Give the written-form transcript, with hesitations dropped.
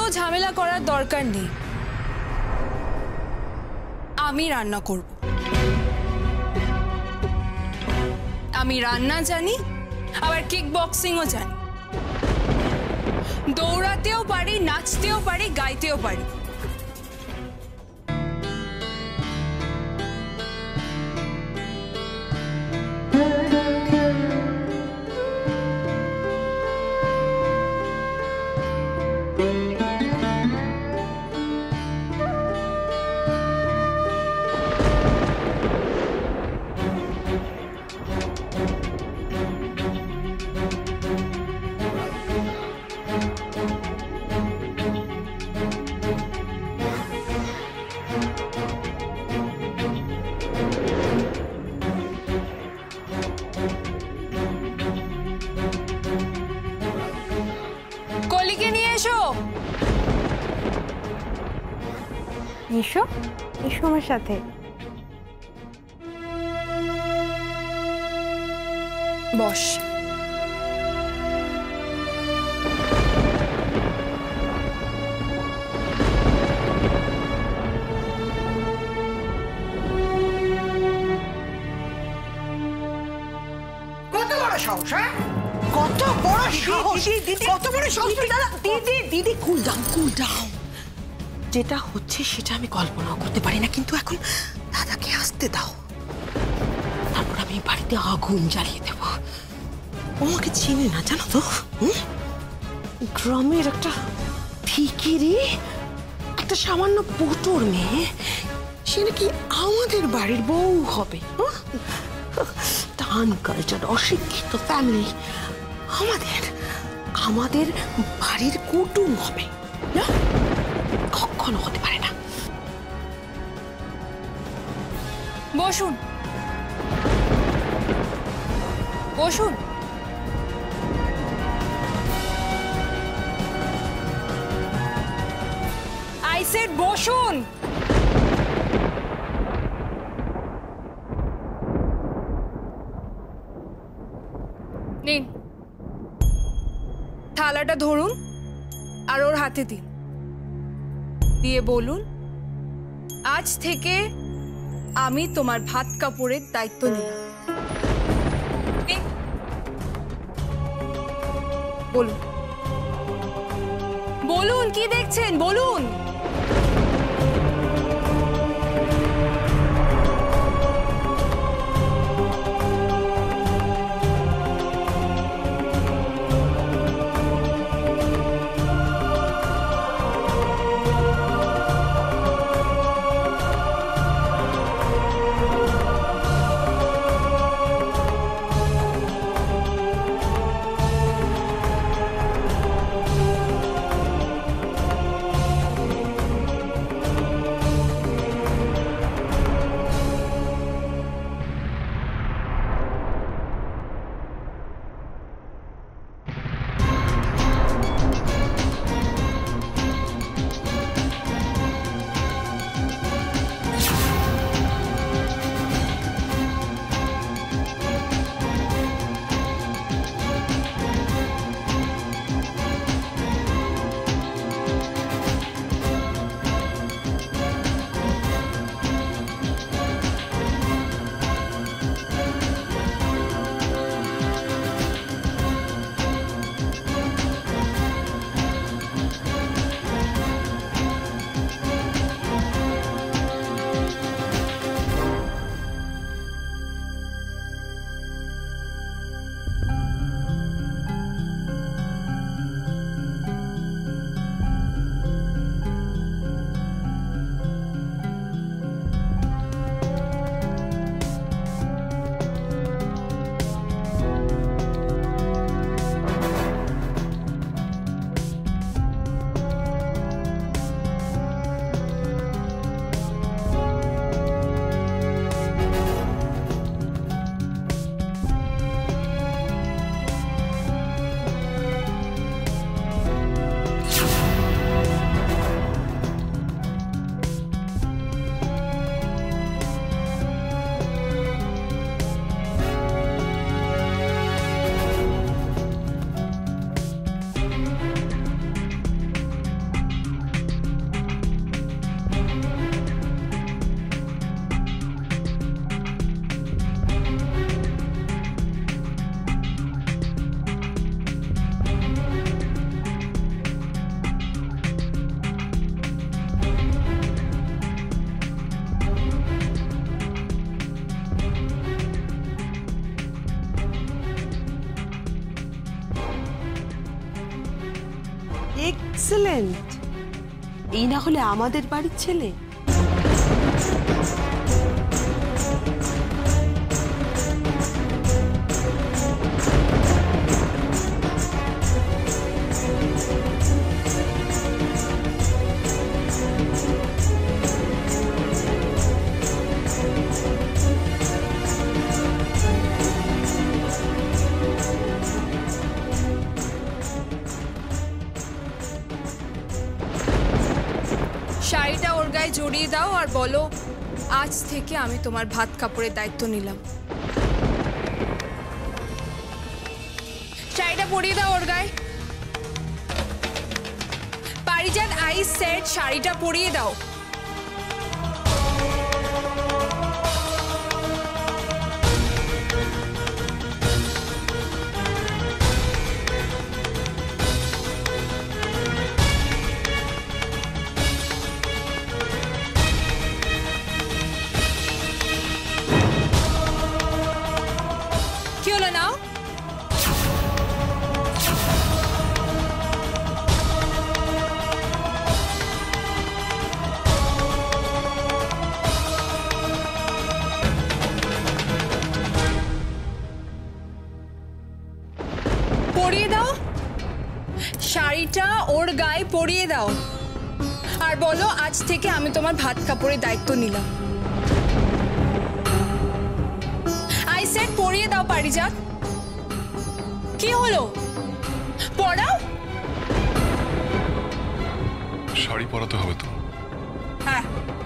ঝামেলা করার দরকার নেই, আমি রান্না করব। আমি রান্না জানি, আবার কিক বক্সিংও জানি, দৌড়াতেও পারি, নাচতেও পারি, গাইতেও পারি। এসো এসো আমার সাথে। বস। কত বড় সাহস, কত বড় সাহস, কত বড় সাহস! দিদি দিদি কুল ডাউন, কুল ডাউন। যেটা হচ্ছে সেটা আমি কল্পনাও করতে পারি না, কিন্তু এখন দাদাকে আসতে দাও, তারপর আমি বাড়িতে আগুন জ্বালিয়ে দেব। ও আমাকে চিনে না জানো তো, গ্রামের একটা ভিখিরি, একটা সামান্য পুটোর মেয়ে, সে নাকি আমাদের বাড়ির বউ হবে। টান কালচার, অশিক্ষিত ফ্যামিলি, আমাদের বাড়ির কুটুম হবে না, কখনো হতে পারে না। বসুন বসুন। I said বসুন। নিন, থালাটা ধরুন আর ওর হাতে দিন, দিয়ে বলুন, আজ থেকে আমি তোমার ভাত কাপড়ের দায়িত্ব নিলাম। বলুন বলুন, কি দেখছেন বলুন। এক্সেলেন্ট। এই না হলে আমাদের বাড়ির ছেলে। শাড়িটা ওর গায়ে জড়িয়ে দাও আর বলো আজ থেকে আমি তোমার ভাত কাপড়ের দায়িত্ব নিলাম। শাড়িটা পরিয়ে দাও ওর গায়ে। পারিজাত, আই সেড শাড়িটা পরিয়ে দাও। কি হলো নাও? পরিয়ে দাও শাড়িটা, ওর গায়ে পরিয়ে দাও আর বলো আজ থেকে আমি তোমার ভাত কাপড়ের দায়িত্ব নিলাম। আই সেড পরিয়ে দাও পারিজাত। কি হলো? পড়াও। শাড়ি পরাতে হবে তো? হ্যাঁ